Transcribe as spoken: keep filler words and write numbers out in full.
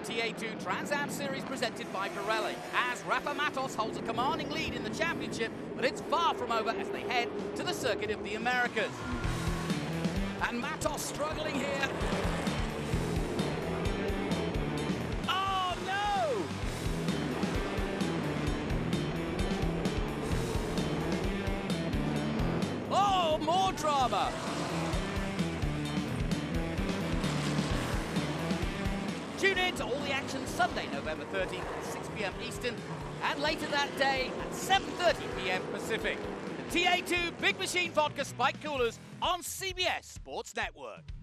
T A two Trans Am Series presented by Pirelli, as Rafa Matos holds a commanding lead in the championship, but it's far from over as they head to the circuit of the Americas. And Matos struggling here. Oh no! Oh, more drama! Tune in to all the action Sunday, November thirteenth at six p m Eastern, and later that day at seven thirty p m Pacific. The T A two Big Machine Vodka Spike Coolers on C B S Sports Network.